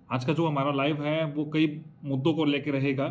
आज का जो हमारा लाइव है वो कई मुद्दों को लेकर रहेगा।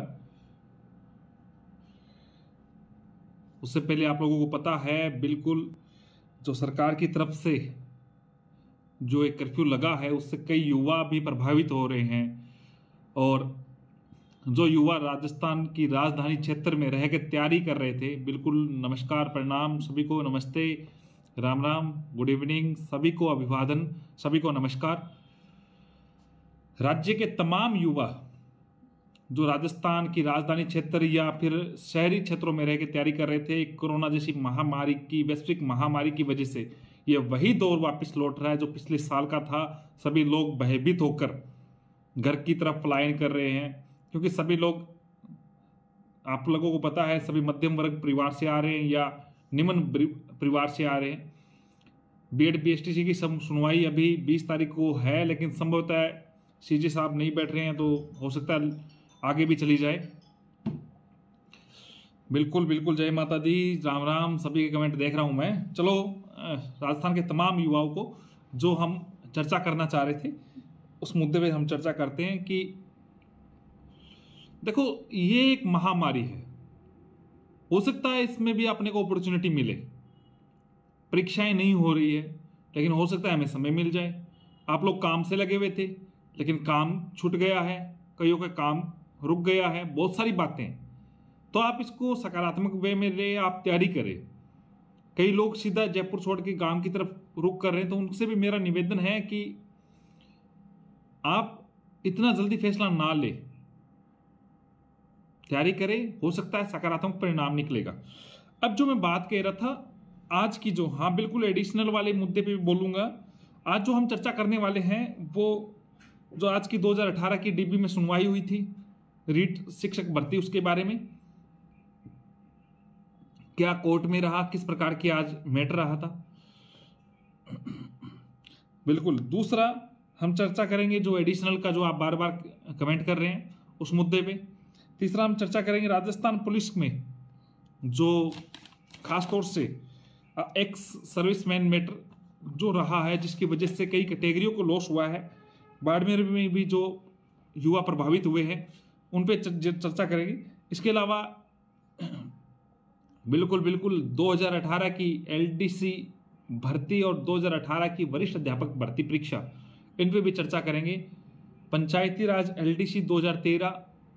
उससे पहले आप लोगों को पता है बिल्कुल, जो सरकार की तरफ से जो एक कर्फ्यू लगा है उससे कई युवा भी प्रभावित हो रहे हैं। और जो युवा राजस्थान की राजधानी क्षेत्र में रह के तैयारी कर रहे थे, बिल्कुल नमस्कार, प्रणाम सभी को, नमस्ते, राम राम, गुड इवनिंग, सभी को अभिवादन, सभी को नमस्कार। राज्य के तमाम युवा जो राजस्थान की राजधानी क्षेत्र या फिर शहरी क्षेत्रों में रह के तैयारी कर रहे थे, कोरोना जैसी महामारी की, वैश्विक महामारी की वजह से ये वही दौर वापस लौट रहा है जो पिछले साल का था। सभी लोग भयभीत होकर घर की तरफ पलायन कर रहे हैं, क्योंकि सभी लोग, आप लोगों को पता है, सभी मध्यम वर्ग परिवार से आ रहे हैं या निम्न परिवार से आ रहे हैं। बीएड बीएसटीसी की सुनवाई अभी 20 तारीख को है, लेकिन संभवतः सीजे साहब नहीं बैठ रहे हैं, तो हो सकता है आगे भी चली जाए। बिल्कुल बिल्कुल, जय माता दी, राम राम, सभी के कमेंट देख रहा हूं मैं। चलो, राजस्थान के तमाम युवाओं को जो हम चर्चा करना चाह रहे थे उस मुद्दे पे हम चर्चा करते हैं कि देखो, ये एक महामारी है, हो सकता है इसमें भी अपने को अपॉर्चुनिटी मिले। परीक्षाएं नहीं हो रही है, लेकिन हो सकता है हमें समय मिल जाए। आप लोग काम से लगे हुए थे, लेकिन काम छूट गया है, कईयों का काम रुक गया है, बहुत सारी बातें, तो आप इसको सकारात्मक वे में ले, आप तैयारी करें। कई लोग सीधा जयपुर छोड़ के गांव की तरफ रुक कर रहे हैं, तो उनसे भी मेरा निवेदन है कि आप इतना जल्दी फैसला ना ले, तैयारी करें, हो सकता है सकारात्मक परिणाम निकलेगा। अब जो मैं बात कह रहा था आज की, जो, हाँ बिल्कुल एडिशनल वाले मुद्दे पे भी बोलूंगा। आज जो हम चर्चा करने वाले हैं वो जो आज की 2018 की डीबी में सुनवाई हुई थी, रीट शिक्षक भर्ती, उसके बारे में क्या कोर्ट में रहा, किस प्रकार की आज मैटर रहा था। बिल्कुल, दूसरा हम चर्चा करेंगे जो एडिशनल का, जो आप बार बार कमेंट कर रहे हैं उस मुद्दे पे। तीसरा हम चर्चा करेंगे राजस्थान पुलिस में जो खासतौर से एक्स सर्विसमैन मैटर जो रहा है, जिसकी वजह से कई कैटेगरियों को लॉस हुआ है। बाड़मेर में भी जो युवा प्रभावित हुए हैं उन पे चर्चा करेंगे। इसके अलावा बिल्कुल बिल्कुल 2018 की एलडीसी भर्ती और 2018 की वरिष्ठ अध्यापक भर्ती परीक्षा, इन पे भी चर्चा करेंगे। पंचायती राज एलडीसी 2013,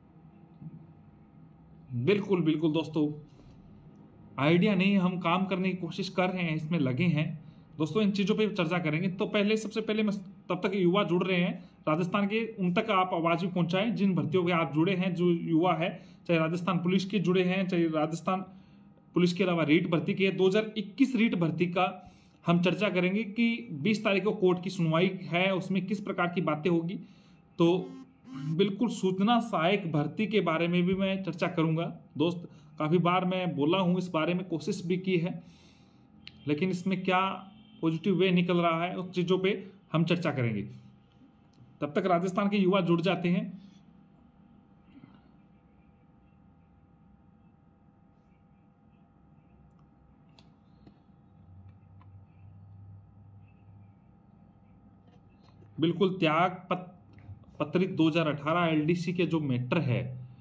बिल्कुल बिल्कुल दोस्तों, आइडिया नहीं, हम काम करने की कोशिश कर रहे हैं, इसमें लगे हैं दोस्तों, इन चीज़ों पे चर्चा करेंगे। तो पहले, सबसे पहले मैं, तब तक युवा जुड़ रहे हैं राजस्थान के, उन तक आप आवाज़ भी पहुंचाएं जिन भर्तियों के आप जुड़े हैं। जो युवा है, चाहे राजस्थान पुलिस के जुड़े हैं, चाहे राजस्थान पुलिस के अलावा रीट भर्ती के, 2021 रीट भर्ती का हम चर्चा करेंगे कि 20 तारीख को कोर्ट की सुनवाई है, उसमें किस प्रकार की बातें होगी। तो बिल्कुल सूचना सहायक भर्ती के बारे में भी मैं चर्चा करूंगा दोस्त। काफ़ी बार मैं बोला हूं, इस बारे में कोशिश भी की है, लेकिन इसमें क्या पॉजिटिव वे निकल रहा है उस चीज़ों पे हम चर्चा करेंगे। तब तक राजस्थान के युवा जुड़ जाते हैं। बिल्कुल, त्याग पत्रित 2018 एलडीसी के जो मैटर है,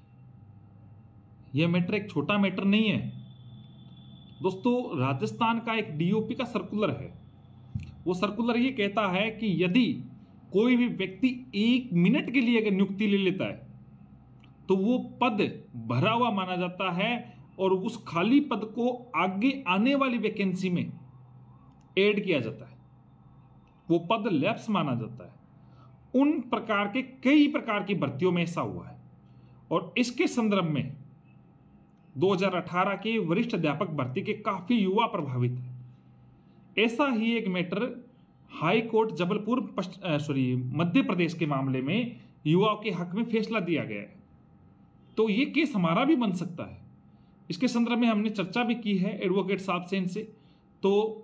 यह मैटर एक छोटा मैटर नहीं है दोस्तों। राजस्थान का एक डीओपी का सर्कुलर है, वो सर्कुलर ये कहता है कि यदि कोई भी व्यक्ति 1 मिनट के लिए अगर नियुक्ति ले लेता है तो वो पद भरा हुआ माना जाता है और उस खाली पद को आगे आने वाली वैकेंसी में ऐड किया जाता है, वो पद लैप्स माना जाता है। उन प्रकार के कई प्रकार की भर्तियों में ऐसा हुआ है, और इसके संदर्भ में 2018 के वरिष्ठ अध्यापक भर्ती के काफी युवा प्रभावित है। ऐसा ही एक matter high court Jabalpur Madhya Pradesh के मामले में युवाओं के हक में फैसला दिया गया है। तो ये केस हमारा भी बन सकता है, इसके संदर्भ में हमने चर्चा भी की है एडवोकेट साहब से, इनसे। तो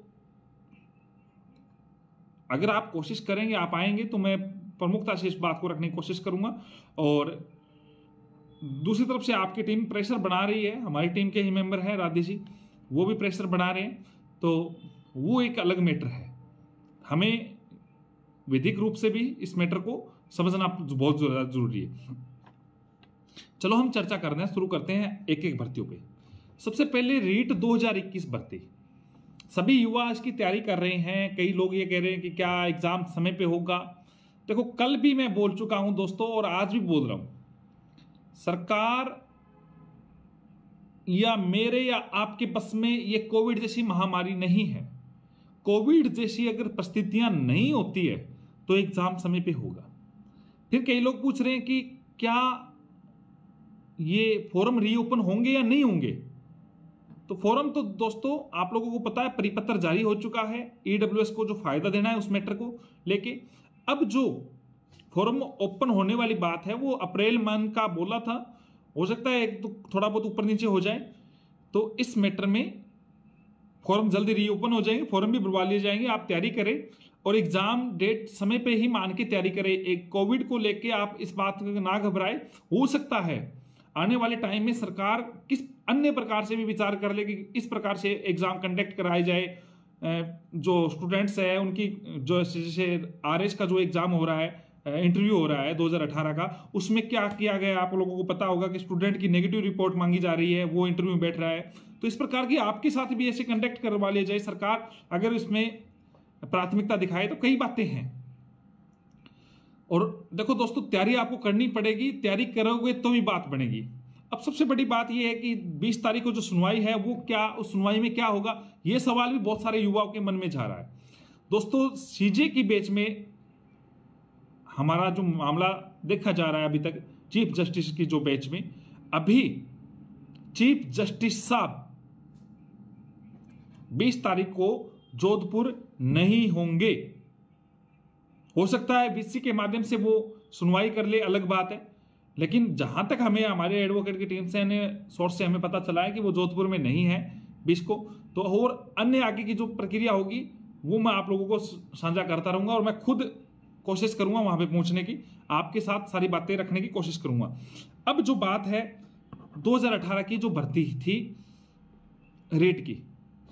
अगर आप कोशिश करेंगे, आप आएंगे, तो मैं प्रमुखता से इस बात को रखने की कोशिश करूंगा। और दूसरी तरफ से आपकी टीम प्रेशर बना रही है, हमारी टीम के ही मेंबर हैं राधे जी, वो भी प्रेशर बना रहे हैं, तो वो एक अलग मैटर है। हमें वैधिक रूप से भी इस मैटर को समझना बहुत जरूरी है। चलो हम चर्चा करना शुरू करते हैं एक एक भर्तियों पे। सबसे पहले रीट 2021 भर्ती। सभी युवा इसकी तैयारी कर रहे हैं। कई लोग ये कह रहे हैं कि क्या एग्जाम समय पे होगा। देखो, कल भी मैं बोल चुका हूं दोस्तों और आज भी बोल रहा हूं, सरकार या मेरे या आपके बस में ये कोविड जैसी महामारी नहीं है। कोविड जैसी अगर परिस्थितियां नहीं होती है तो एग्जाम समय पे होगा। फिर कई लोग पूछ रहे हैं कि क्या ये फॉर्म रीओपन होंगे या नहीं होंगे। तो फॉर्म तो दोस्तों आप लोगों को पता है, परिपत्र जारी हो चुका है ईडब्ल्यूएस को जो फायदा देना है उस मैटर को लेके। अब जो फॉर्म ओपन होने वाली बात है वो अप्रैल मंथ का बोला था, हो सकता है एक तो थोड़ा बहुत ऊपर नीचे हो जाए। तो इस मैटर में फॉर्म जल्दी रीओपन हो जाएंगे, फॉर्म भी भरवा लिए जाएंगे। आप तैयारी करें और एग्जाम डेट समय पे ही मान के तैयारी करें। एक कोविड को लेके आप इस बात को ना घबराएं। हो सकता है आने वाले टाइम में सरकार किस अन्य प्रकार से भी विचार कर ले कि इस प्रकार से एग्जाम कंडक्ट कराए जाए। जो स्टूडेंट्स है उनकी जो जैसे आरएस का जो एग्जाम हो रहा है, इंटरव्यू हो रहा है 2018 का, उसमें क्या किया गया आप लोगों को पता होगा कि स्टूडेंट की नेगेटिव रिपोर्ट मांगी जा रही है, वो इंटरव्यू में बैठ रहा है। तो इस प्रकार की आपके साथ भी ऐसे कंडक्ट करवा लिया जाए सरकार, अगर इसमें प्राथमिकता दिखाए तो कई बातें हैं। और देखो दोस्तों, तैयारी आपको करनी पड़ेगी, तैयारी करोगे तो भी बात बनेगी। अब सबसे बड़ी बात यह है कि 20 तारीख को जो सुनवाई है वो क्या, उस सुनवाई में क्या होगा, यह सवाल भी बहुत सारे युवाओं के मन में जा रहा है। दोस्तों, सीजे की बेंच में हमारा जो मामला देखा जा रहा है अभी तक, चीफ जस्टिस की जो बेंच में, अभी चीफ जस्टिस साहब 20 तारीख को जोधपुर नहीं होंगे। हो सकता है बीसी के माध्यम से वो सुनवाई कर ले, अलग बात है। लेकिन जहां तक हमें हमारे एडवोकेट की टीम से सोर्स से हमें पता चला है कि वो जोधपुर में नहीं है 20 को। तो और अन्य आगे की जो प्रक्रिया होगी वो मैं आप लोगों को साझा करता रहूंगा और मैं खुद कोशिश करूंगा वहां पे पहुंचने की, आपके साथ सारी बातें रखने की कोशिश करूंगा। अब जो बात है 2018 की जो भर्ती थी रेट की,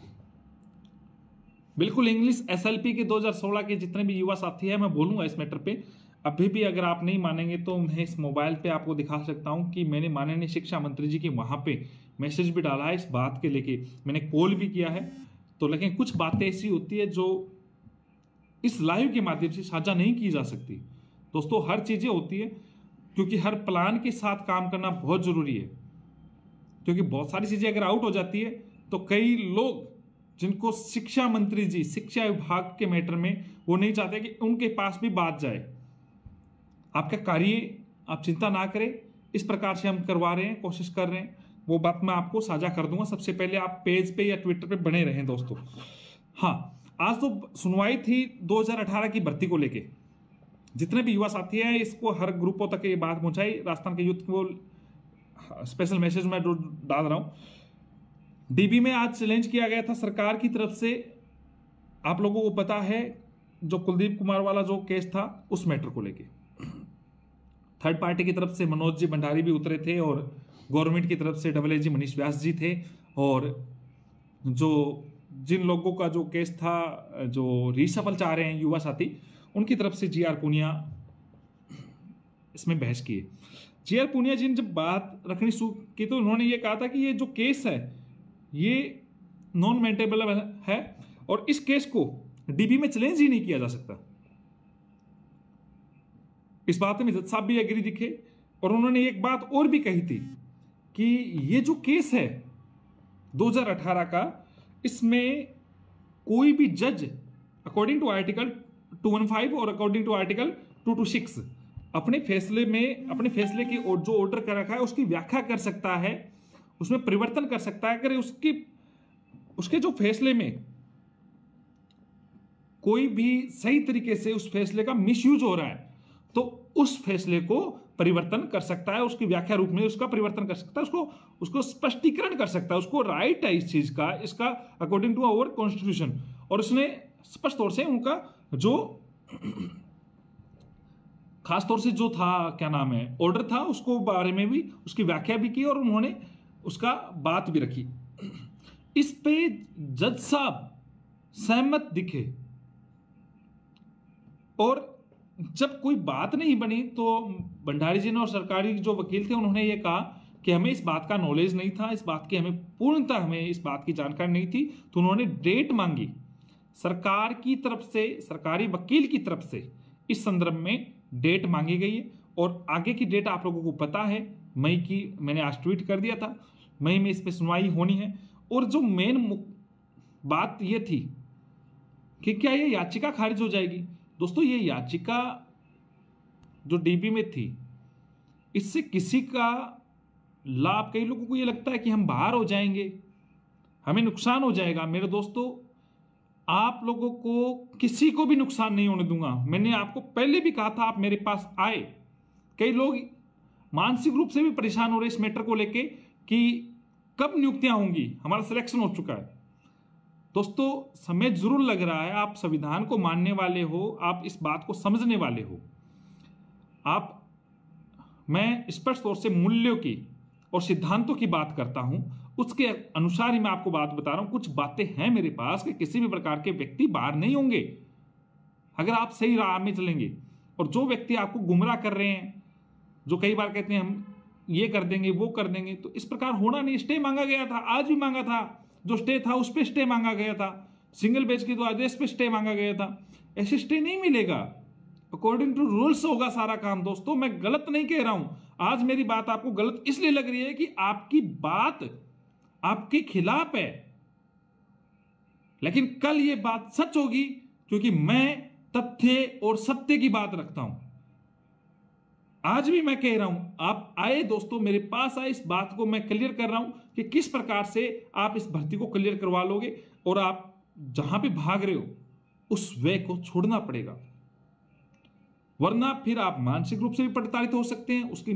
बिल्कुल इंग्लिश एसएलपी के 2016 के जितने भी युवा साथी हैं मैं बोलूंगा इस मैटर पे। अभी भी अगर आप नहीं मानेंगे तो मैं इस मोबाइल पे आपको दिखा सकता हूं कि मैंने माननीय शिक्षा मंत्री जी के वहां पे मैसेज भी डाला है इस बात के लेके, मैंने कॉल भी किया है। तो लेकिन कुछ बातें ऐसी होती है जो इस लाइव के माध्यम से साझा नहीं की जा सकती। दोस्तों, हर चीजें होती है क्योंकि हर प्लान के साथ काम करना बहुत जरूरी है, क्योंकि बहुत सारी चीजें अगर आउट हो जाती है तो कई लोग जिनको शिक्षा मंत्री जी शिक्षा विभाग के मैटर में, वो नहीं चाहते कि उनके पास भी बात जाए। आपका कार्य आप चिंता ना करें, इस प्रकार से हम करवा रहे हैं, कोशिश कर रहे हैं, वो बात मैं आपको साझा कर दूंगा। सबसे पहले आप पेज पे या ट्विटर पे बने रहें दोस्तों। हाँ, आज तो सुनवाई थी 2018 की भर्ती को लेके। जितने भी युवा साथी हैं इसको हर ग्रुपों तक ये बात पहुंचाई। राजस्थान के यूथ को स्पेशल मैसेज मैं जो डाल रहा हूं। डीबी में आज चैलेंज किया गया था सरकार की तरफ से, आप लोगों को पता है जो कुलदीप कुमार वाला जो केस था उस मैटर को लेके थर्ड पार्टी की तरफ से मनोज जी भंडारी भी उतरे थे और गवर्नमेंट की तरफ से डबल एजी मनीष व्यास जी थे। और जो जिन लोगों का जो केस था, जो रीशफल चाह रहे हैं युवा साथी, उनकी तरफ से जीआर पूनिया इसमें बहस की है। जीआर पूनिया जी ने जब बात रखनी शुरू की तो उन्होंने ये कहा था कि ये जो केस है ये नॉन मेंटेबल है और इस केस को डीबी में चैलेंज ही नहीं किया जा सकता। इस बात में जज साहब भी एग्री दिखे। और उन्होंने एक बात और भी कही थी कि ये जो केस है 2018 का, इसमें कोई भी जज अकॉर्डिंग टू आर्टिकल 215 और अकॉर्डिंग टू आर्टिकल 226 अपने फैसले की जो ऑर्डर कर रखा है उसकी व्याख्या कर सकता है, उसमें परिवर्तन कर सकता है। अगर उसके जो फैसले में कोई भी सही तरीके से उस फैसले का मिसयूज हो रहा है तो उस फैसले को परिवर्तन कर सकता है, उसकी व्याख्या रूप में उसका परिवर्तन कर सकता है, उसको स्पष्टीकरण कर सकता है, उसको राइट है इस चीज का, इसका अकॉर्डिंग टू आवर कॉन्स्टिट्यूशन। और उसने स्पष्ट तौर से उनका जो खास तौर से जो था क्या नाम है ऑर्डर था उसको बारे में भी उसकी व्याख्या भी की और उन्होंने उसका बात भी रखी। इस पे जज साहब सहमत दिखे और जब कोई बात नहीं बनी तो भंडारी जी ने और सरकारी जो वकील थे उन्होंने ये कहा कि हमें इस बात का नॉलेज नहीं था, इस बात की हमें पूर्णतः हमें इस बात की जानकारी नहीं थी। तो उन्होंने डेट मांगी सरकार की तरफ से, सरकारी वकील की तरफ से इस संदर्भ में डेट मांगी गई है और आगे की डेट आप लोगों को पता है, मई की मैंने आज ट्वीट कर दिया था, मई में इस पर सुनवाई होनी है। और जो मेन बात ये थी कि क्या ये याचिका खारिज हो जाएगी। दोस्तों ये याचिका जो डीबी में थी इससे किसी का लाभ, कई लोगों को ये लगता है कि हम बाहर हो जाएंगे, हमें नुकसान हो जाएगा। मेरे दोस्तों आप लोगों को किसी को भी नुकसान नहीं होने दूंगा। मैंने आपको पहले भी कहा था आप मेरे पास आए। कई लोग मानसिक रूप से भी परेशान हो रहे इस मैटर को लेके कि कब नियुक्तियां होंगी, हमारा सिलेक्शन हो चुका है। दोस्तों समय जरूर लग रहा है, आप संविधान को मानने वाले हो, आप इस बात को समझने वाले हो, मैं स्पष्ट तौर से मूल्यों की और सिद्धांतों की बात करता हूं, उसके अनुसार ही मैं आपको बात बता रहा हूं। कुछ बातें हैं मेरे पास कि किसी भी प्रकार के व्यक्ति बाहर नहीं होंगे अगर आप सही राह में चलेंगे। और जो व्यक्ति आपको गुमराह कर रहे हैं, जो कई बार कहते हैं हम ये कर देंगे वो कर देंगे, तो इस प्रकार होना नहीं। स्टे मांगा गया था, आज भी मांगा था, जो स्टे था उस पर स्टे मांगा गया था, सिंगल बेंच के तो आदेश पे स्टे मांगा गया था। ऐसे स्टे नहीं मिलेगा, अकॉर्डिंग टू रूल्स होगा सारा काम। दोस्तों मैं गलत नहीं कह रहा हूं, आज मेरी बात आपको गलत इसलिए लग रही है कि आपकी बात आपके खिलाफ है, लेकिन कल ये बात सच होगी क्योंकि मैं तथ्य और सत्य की बात रखता हूं। आज भी मैं कह रहा हूं, आप आए दोस्तों मेरे पास आए, इस बात को मैं क्लियर कर रहा हूं कि किस प्रकार से आप इस भर्ती को क्लियर करवा लोगे और आप जहां पे भाग रहे हो उस वे को छोड़ना पड़ेगा, वरना फिर आप मानसिक रूप से भी प्रताड़ित हो सकते हैं। उसकी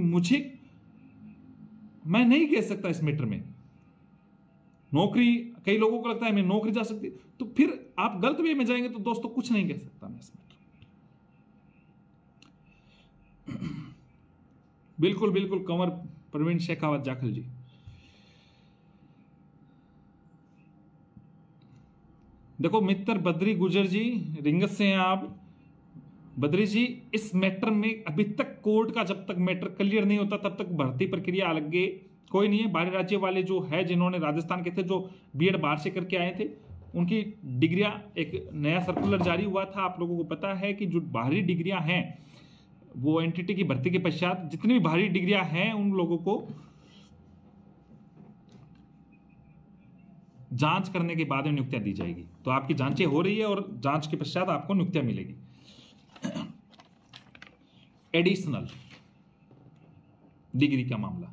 मैं नहीं कह सकता इस मैटर में। नौकरी, कई लोगों को लगता है मैं नौकरी जा सकती, तो फिर आप गलत वे में जाएंगे। तो दोस्तों कुछ नहीं कह सकता मैं इस मैटर। बिल्कुल बिल्कुल कंवर प्रवीण शेखावत जाखल जी, देखो मित्र बद्री गुजर जी, रिंगत से हैं आप। बद्री जी इस मैटर में अभी तक कोर्ट का जब तक मैटर क्लियर नहीं होता तब तक भर्ती प्रक्रिया अलग कोई नहीं है। बाहरी राज्य वाले जो है, जिन्होंने राजस्थान के थे, जो बीएड बाहर से करके आए थे, उनकी डिग्रियां, एक नया सर्कुलर जारी हुआ था, आप लोगों को पता है कि जो बाहरी डिग्रियां हैं वो एनटीटी की भर्ती के पश्चात जितनी भी बाहरी डिग्रियां हैं उन लोगों को जांच करने के बाद में नियुक्तियां दी जाएगी। तो आपकी जांचें हो रही है और जांच के पश्चात आपको नियुक्तियां मिलेगी। एडिशनल डिग्री का मामला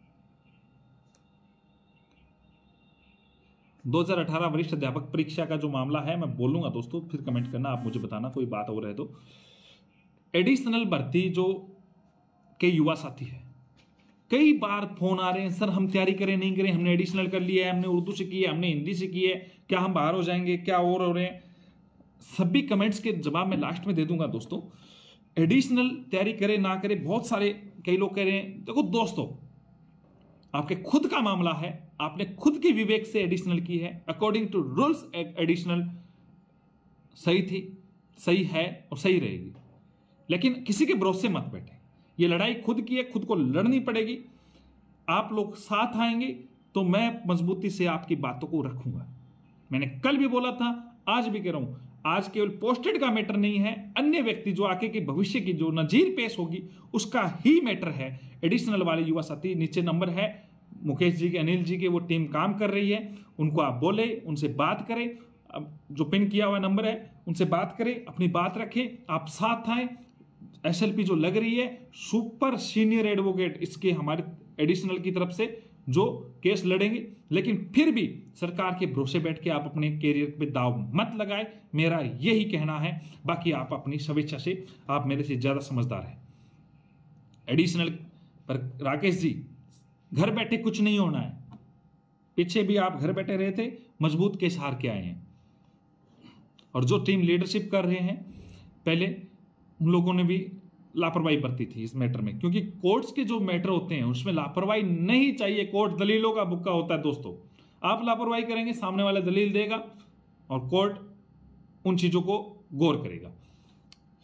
2018 वरिष्ठ अध्यापक परीक्षा का जो मामला है, मैं बोलूंगा दोस्तों, फिर कमेंट करना, आप मुझे बताना कोई बात हो रहे तो। एडिशनल भर्ती जो के युवा साथी है, कई बार फोन आ रहे हैं, सर हम तैयारी करें नहीं करें, हमने एडिशनल कर लिया है, हमने उर्दू से की है, हमने हिंदी से की है, क्या हम बाहर हो जाएंगे, क्या और हो रहे हैं। सभी कमेंट्स के जवाब मैं लास्ट में दे दूंगा दोस्तों। एडिशनल तैयारी करें ना करें, बहुत सारे कई लोग कह रहे हैं। देखो दोस्तों, आपके खुद का मामला है, आपने खुद के विवेक से एडिशनल की है, अकॉर्डिंग टू रूल्स एडिशनल सही थी, सही है और सही रहेगी। लेकिन किसी के भरोसे मत बैठे, ये लड़ाई खुद की है, खुद को लड़नी पड़ेगी। आप लोग साथ आएंगे तो मैं मजबूती से आपकी बातों को रखूंगा। मैंने कल भी बोला था, आज भी कह रहा हूं, आज केवल पोस्टेड का मैटर नहीं है, अन्य व्यक्ति जो आगे के भविष्य की जो नजीर पेश होगी उसका ही मैटर है। एडिशनल वाले युवा साथी, नीचे नंबर है मुकेश जी के, अनिल जी के, वो टीम काम कर रही है, उनको आप बोले, उनसे बात करें, जो पिन किया हुआ नंबर है उनसे बात करें, अपनी बात रखें, आप साथ आए। एसएलपी जो लग रही है, सुपर सीनियर एडवोकेट इसके हमारे एडिशनल की तरफ से जो केस लड़ेंगे, लेकिन फिर भी सरकार के भरोसे बैठ के आप अपने कैरियर पे दाव मत लगाए, मेरा यही कहना है। बाकी आप अपनी स्वेच्छा से, आप मेरे से ज्यादा समझदार हैं। एडिशनल पर राकेश जी, घर बैठे कुछ नहीं होना है, पीछे भी आप घर बैठे रहे थे, मजबूत केस हार के आए हैं। और जो टीम लीडरशिप कर रहे हैं, पहले उन लोगों ने भी लापरवाही बरती थी इस मैटर में, क्योंकि कोर्ट्स के जो मैटर होते हैं उसमें लापरवाही नहीं चाहिए। कोर्ट दलीलों का बुक्का होता है दोस्तों, आप लापरवाही करेंगे, सामने वाला दलील देगा और कोर्ट उन चीजों को गौर करेगा।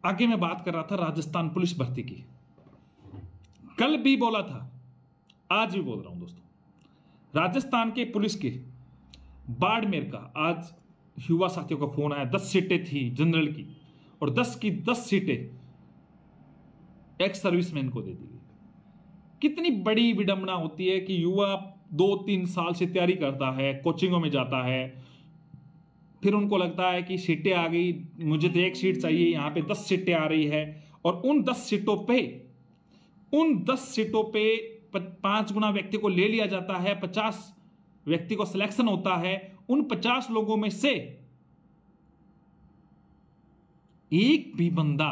आगे मैं बात कर रहा था राजस्थान पुलिस भर्ती की। कल भी बोला था, आज भी बोल रहा हूं दोस्तों। राजस्थान के पुलिस के बाड़मेर का आज युवा साथियों का फोन आया। 10 सीटें थी जनरल की और 10 की 10 सीटें एक्स सर्विसमैन को दे दी गई। कितनी बड़ी विडंबना होती है कि युवा 2-3 साल से तैयारी करता है, कोचिंगों में जाता है, फिर उनको लगता है कि सीटें आ गई, मुझे तो एक सीट चाहिए, यहां पे 10 सीटें आ रही है और उन 10 सीटों पे 5 गुना व्यक्ति को ले लिया जाता है, 50 व्यक्ति को सिलेक्शन होता है। उन 50 लोगों में से एक भी बंदा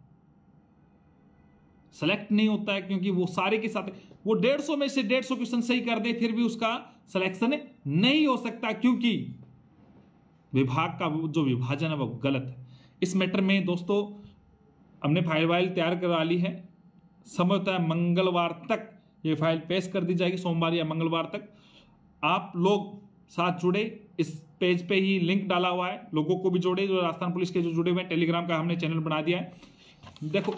सेलेक्ट नहीं होता है, क्योंकि वो सारे के साथ वो 150 में से 150 क्वेश्चन सही कर दे फिर भी उसका सिलेक्शन नहीं हो सकता, क्योंकि विभाग का जो विभाजन है वो गलत है। इस मैटर में दोस्तों हमने फाइल तैयार करवा ली है। समय होता है मंगलवार तक ये फाइल पेश कर दी जाएगी, सोमवार या मंगलवार तक। आप लोग साथ जुड़े, इस पेज पे ही लिंक डाला हुआ है, लोगों को भी जोड़े जो राजस्थान पुलिस के जो जुड़े हुए हैं। टेलीग्राम का हमने चैनल बना दिया है, देखो।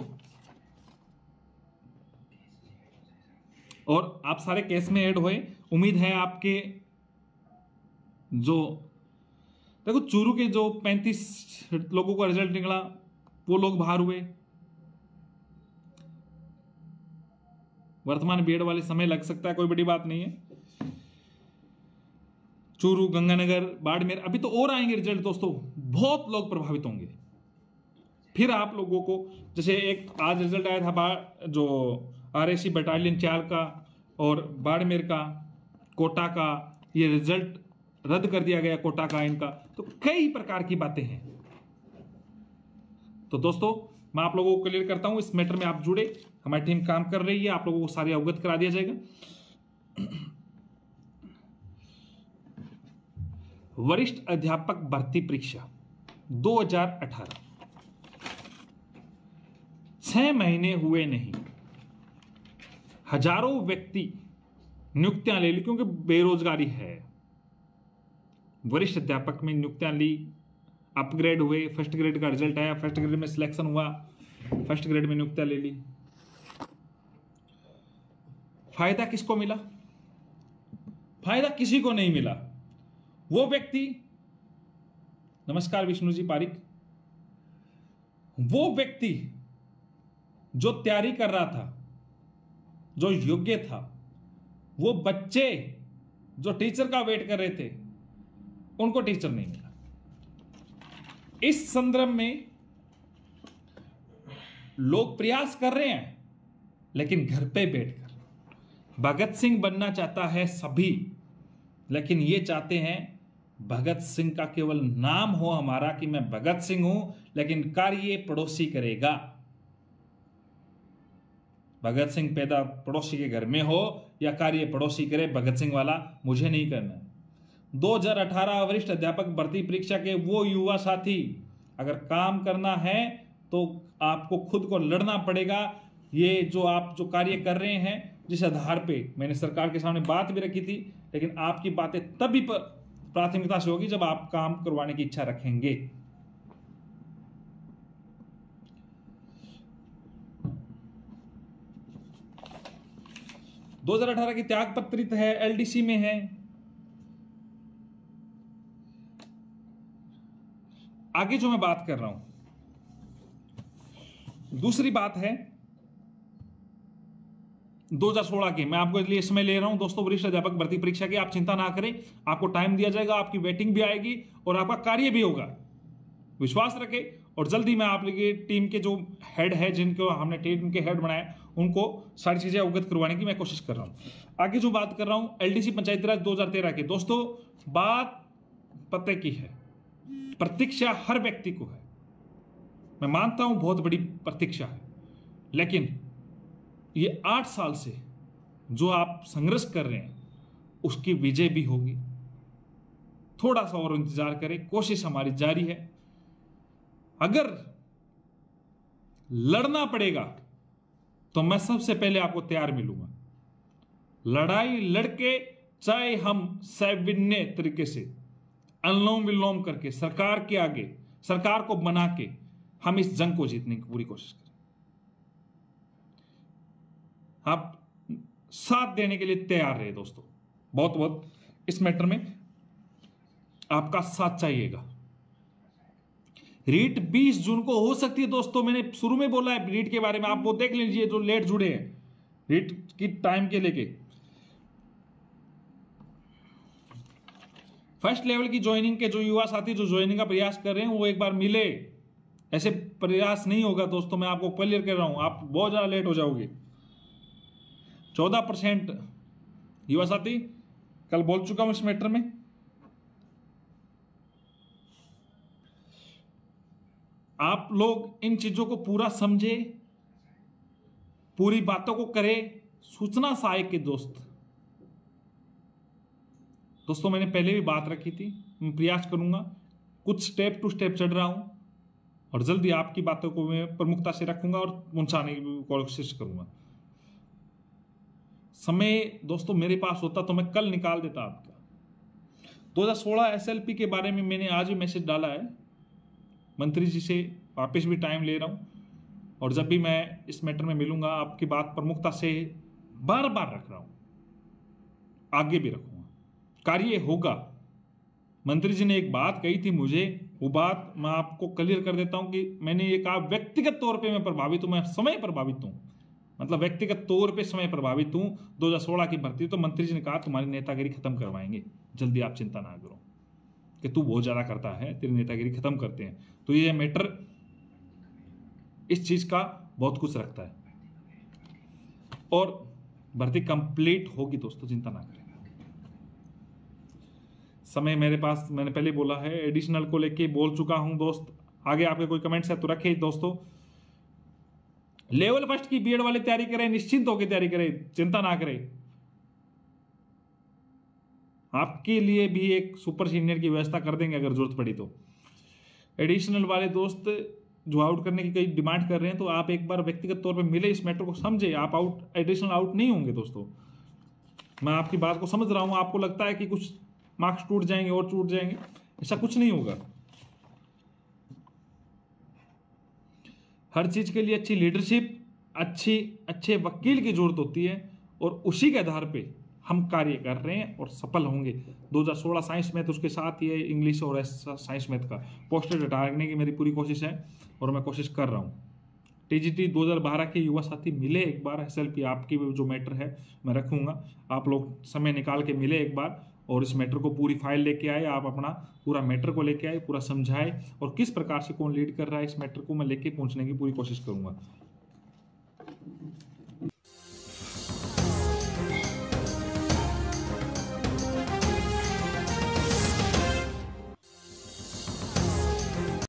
और आप सारे केस में ऐड हुए, उम्मीद है आपके जो देखो चूरू के जो 35 लोगों का रिजल्ट निकला वो लोग बाहर हुए। वर्तमान बीएड वाले समय लग सकता है, कोई बड़ी बात नहीं है। चूरू, गंगानगर, बाड़मेर, अभी तो और आएंगे रिजल्ट दोस्तों, बहुत लोग प्रभावित होंगे। फिर आप लोगों को जैसे एक आज रिजल्ट आया था जो आरएसी बटालियन 4 का और बाड़मेर का, कोटा का, ये रिजल्ट रद्द कर दिया गया कोटा का, इनका तो कई प्रकार की बातें हैं। तो दोस्तों मैं आप लोगों को क्लियर करता हूं, इस मैटर में आप जुड़े, हमारी टीम काम कर रही है, आप लोगों को सारे अवगत करा दिया जाएगा। वरिष्ठ अध्यापक भर्ती परीक्षा 2018 6 महीने हुए नहीं, हजारों व्यक्ति नियुक्तियां ले ली, क्योंकि बेरोजगारी है। वरिष्ठ अध्यापक में नियुक्तियां ली, अपग्रेड हुए, फर्स्ट ग्रेड का रिजल्ट आया, फर्स्ट ग्रेड में सिलेक्शन हुआ, फर्स्ट ग्रेड में नियुक्तियां ले ली। फायदा किसको मिला? फायदा किसी को नहीं मिला। वो व्यक्ति, नमस्कार विष्णु जी पारिक, वो व्यक्ति जो तैयारी कर रहा था, जो योग्य था, वो बच्चे जो टीचर का वेट कर रहे थे, उनको टीचर नहीं मिला। इस संदर्भ में लोग प्रयास कर रहे हैं, लेकिन घर पे बैठकर। भगत सिंह बनना चाहता है सभी, लेकिन ये चाहते हैं भगत सिंह का केवल नाम हो हमारा कि मैं भगत सिंह हूं, लेकिन कार्य पड़ोसी करेगा। भगत सिंह पैदा पड़ोसी के घर में हो या कार्य पड़ोसी करे, भगत सिंह वाला मुझे नहीं करना। 2018 वरिष्ठ अध्यापक भर्ती परीक्षा के वो युवा साथी, अगर काम करना है तो आपको खुद को लड़ना पड़ेगा। ये जो आप जो कार्य कर रहे हैं, जिस आधार पे मैंने सरकार के सामने बात भी रखी थी, लेकिन आपकी बातें तभी प्राथमिकता से होगी जब आप काम करवाने की इच्छा रखेंगे। दो 2018 की त्याग पत्रित है, एलडीसी में है। आगे जो मैं बात कर रहा हूं, दूसरी बात है 2016 की। मैं आपको इसलिए समय ले रहा हूं दोस्तों, वरिष्ठ अध्यापक भर्ती परीक्षा की। आप चिंता ना करें, आपको टाइम दिया जाएगा, आपकी वेटिंग भी आएगी और आपका कार्य भी होगा। विश्वास रखें। और जल्दी मैं आप लोगों की टीम के जो हेड है, जिनको हमने टीम के हेड बनाए, उनको सारी चीजें अवगत करवाने की मैं कोशिश कर रहा हूं। आगे जो बात कर रहा हूं एलडीसी पंचायती राज 2013 की, दोस्तों बात पते की है। प्रतीक्षा हर व्यक्ति को है, मैं मानता हूं बहुत बड़ी प्रतीक्षा है, लेकिन ये 8 साल से जो आप संघर्ष कर रहे हैं उसकी विजय भी होगी। थोड़ा सा और इंतजार करें, कोशिश हमारी जारी है। अगर लड़ना पड़ेगा तो मैं सबसे पहले आपको तैयार मिलूंगा। लड़ाई लड़के, चाहे हम सविनय तरीके से अनुलोम विलोम करके सरकार के आगे, सरकार को बना के हम इस जंग को जीतने की पूरी कोशिश करें। आप साथ देने के लिए तैयार रहे दोस्तों, बहुत बहुत इस मैटर में आपका साथ चाहिएगा। रीट 20 जून को हो सकती है दोस्तों, मैंने शुरू में बोला है रीट के बारे में, आप वो देख लीजिए जो लेट जुड़े हैं रीट की टाइम के लेके। फर्स्ट लेवल की ज्वाइनिंग के जो युवा साथी जो ज्वाइनिंग का प्रयास कर रहे हैं वो एक बार मिले, ऐसे प्रयास नहीं होगा दोस्तों, मैं आपको क्लियर कर रहा हूं, आप बहुत ज्यादा लेट हो जाओगे। 14% युवा साथी, कल बोल चुका हूं इस मैटर में। आप लोग इन चीजों को पूरा समझे, पूरी बातों को करें, सूचना सहायक के दोस्तों मैंने पहले भी बात रखी थी, मैं प्रयास करूंगा, कुछ स्टेप टू स्टेप चढ़ रहा हूं और जल्दी आपकी बातों को मैं प्रमुखता से रखूंगा और पहुंचाने की कोशिश करूंगा। समय दोस्तों मेरे पास होता तो मैं कल निकाल देता आपका। 2016 SLP के बारे में मैंने आज भी मैसेज डाला है, मंत्री जी से वापस भी टाइम ले रहा हूं और जब भी मैं इस मैटर में मिलूंगा आपकी बात प्रमुखता से बार बार रख रहा हूं, आगे भी रखूंगा, कार्य होगा। मंत्री जी ने एक बात कही थी मुझे, वो बात मैं आपको क्लियर कर देता हूं कि मैंने ये कहा व्यक्तिगत तौर पे मैं प्रभावित हूं, मैं समय प्रभावित हूं, मतलब व्यक्तिगत तौर पे समय प्रभावित हूं। 2016 की भर्ती तो मंत्री जी ने कहा तुम्हारी नेतागिरी खत्म करवाएंगे, जल्दी आप चिंता ना करो कि तू बहुत ज्यादा करता है, तेरी नेतागिरी खत्म करते हैं। तो ये मैटर इस चीज का बहुत कुछ रखता है और भर्ती कंप्लीट होगी दोस्तों, चिंता ना करें। समय मेरे पास, मैंने पहले बोला है, एडिशनल को लेके बोल चुका हूं दोस्त। आगे आपके कोई कमेंट्स है तो रखे दोस्तों। लेवल फर्स्ट की बीएड वाली तैयारी करें, निश्चिंत होकर तैयारी करें, चिंता ना करें। आपके लिए भी एक सुपर सीनियर की व्यवस्था कर देंगे अगर जरूरत पड़ी तो। एडिशनल वाले दोस्त जो आउट करने की कई डिमांड कर रहे हैं तो आप एक बार व्यक्तिगत तौर पे मिले, इस मैटर को समझे। आप एडिशनल आउट नहीं होंगे दोस्तों, मैं आपकी बात को समझ रहा हूं। आपको लगता है कि कुछ मार्क्स टूट जाएंगे और टूट जाएंगे, ऐसा कुछ नहीं होगा। हर चीज के लिए अच्छी लीडरशिप, अच्छे वकील की जरूरत होती है और उसी के आधार पे हम कार्य कर रहे हैं और सफल होंगे। 2016 साइंस मैथ, उसके साथ ही इंग्लिश और साइंस मैथ का पोस्टर हटाने की मेरी पूरी कोशिश है और मैं कोशिश कर रहा हूं। टीजीटी 2012 के युवा साथी मिले एक बार, SLP आपकी जो मैटर है मैं रखूंगा, आप लोग समय निकाल के मिले एक बार और इस मैटर को पूरी फाइल लेके आए, आप अपना पूरा मैटर को लेके आए, पूरा समझाए और किस प्रकार से कौन लीड कर रहा है इस मैटर को मैं लेके पहुंचने की पूरी कोशिश करूंगा।